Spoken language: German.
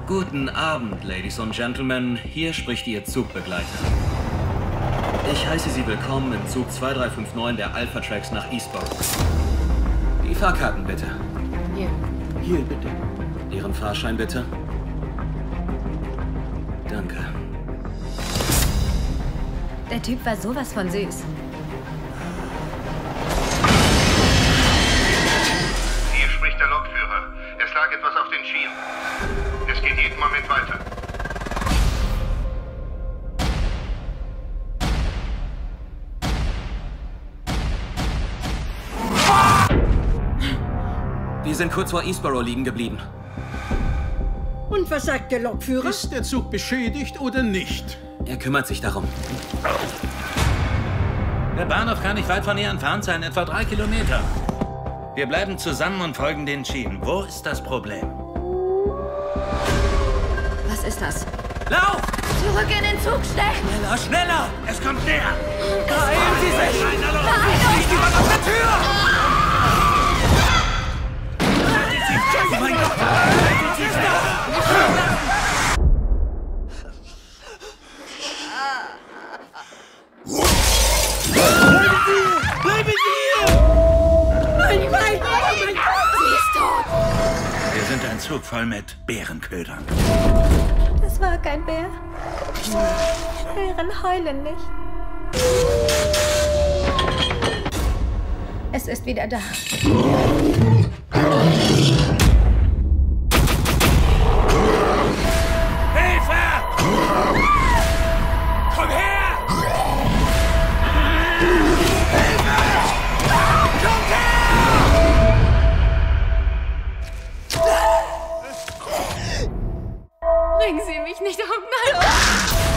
Guten Abend, Ladies und Gentlemen. Hier spricht Ihr Zugbegleiter. Ich heiße Sie willkommen im Zug 2359 der Alpha Tracks nach Eastbourne. Die Fahrkarten bitte. Hier. Hier, bitte. Ihren Fahrschein bitte. Danke. Der Typ war sowas von süß. Hier spricht der Lokführer. Es lag etwas auf den Schienen. Es geht jeden Moment weiter. Wir sind kurz vor Eastbourne liegen geblieben. Und was sagt der Lokführer? Ist der Zug beschädigt oder nicht? Er kümmert sich darum. Der Bahnhof kann nicht weit von hier entfernt sein, etwa 3 Kilometer. Wir bleiben zusammen und folgen den Schienen. Wo ist das Problem? Was ist das? Lauf! Zurück in den Zug, schnell! Schneller, schneller! Es kommt näher! Beeilen Sie sich! Nein, nicht jemand auf der Tür! Oh mein Gott! Bleiben Sie! Mein Bein! Oh mein Gott! Sie ist tot! Wir sind ein Zug voll mit Bärenködern. Das war kein Bär. Bären heulen nicht. Es ist wieder da. Hilfe! Komm her! Hilfe! Kommt her! Bringen Sie mich nicht um. Nein!